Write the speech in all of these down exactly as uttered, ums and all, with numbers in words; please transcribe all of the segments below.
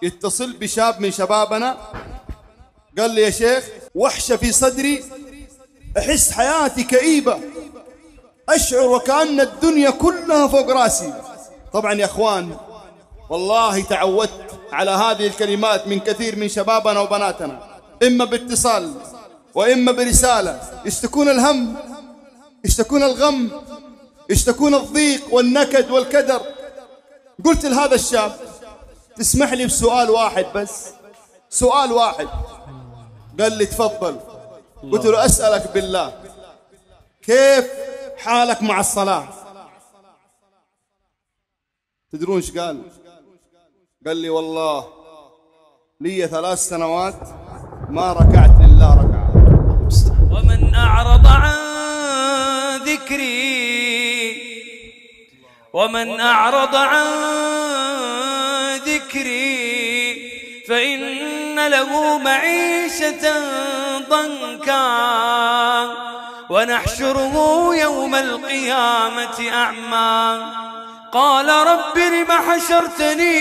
يتصل بشاب من شبابنا قال لي يا شيخ وحشة في صدري، أحس حياتي كئيبة، أشعر وكأن الدنيا كلها فوق راسي. طبعا يا أخوان والله تعودت على هذه الكلمات من كثير من شبابنا وبناتنا، إما باتصال وإما برسالة، يشتكون الهم، يشتكون الغم، يشتكون الضيق والنكد والكدر. قلت لهذا الشاب تسمح لي بسؤال واحد بس، سؤال واحد. قال لي تفضل. قلت له أسألك بالله كيف حالك مع الصلاة؟ تدرون ايش قال؟ قال لي والله لي ثلاث سنوات ما ركعت لله ركعة. ومن أعرض عن ذكري ومن أعرض عن ذكري فإن له معيشة ضنكا ونحشره يوم القيامة أعمى. قال رب لم حشرتني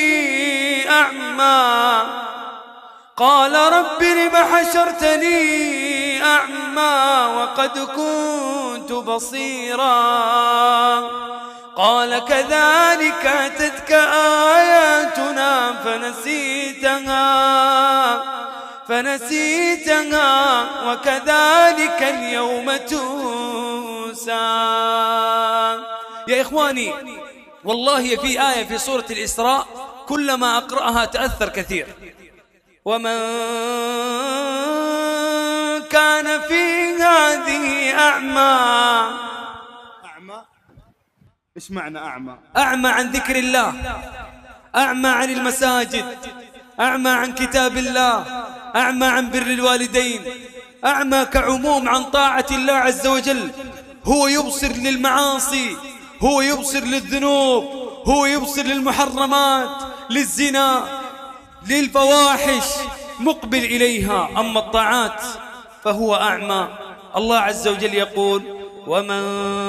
أعمى قال رب لم حشرتني أعمى وقد كنت بصيرا. قال كذلك أتتك آياتنا فنسيتها فنسيتها وكذلك اليوم تنسى. يا إخواني والله في آية في سورة الإسراء كلما أقرأها تأثر كثير. ومن كان في هذه أعمى. أعمى؟ إيش معنى أعمى؟ أعمى عن ذكر الله، أعمى عن المساجد، أعمى عن كتاب الله، أعمى عن بر الوالدين، أعمى كعموم عن طاعة الله عز وجل. هو يبصر للمعاصي، هو يبصر للذنوب، هو يبصر للمحرمات، للزنا، للفواحش، مقبل إليها. أما الطاعات فهو أعمى. الله عز وجل يقول ومن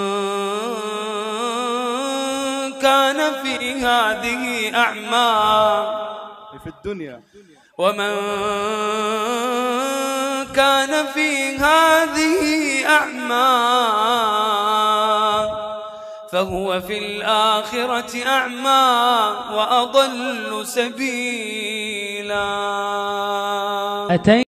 كان في هذه أعمى في الدنيا ومن كان في هذه أعمى فهو في الآخرة أعمى وأضل سبيلا.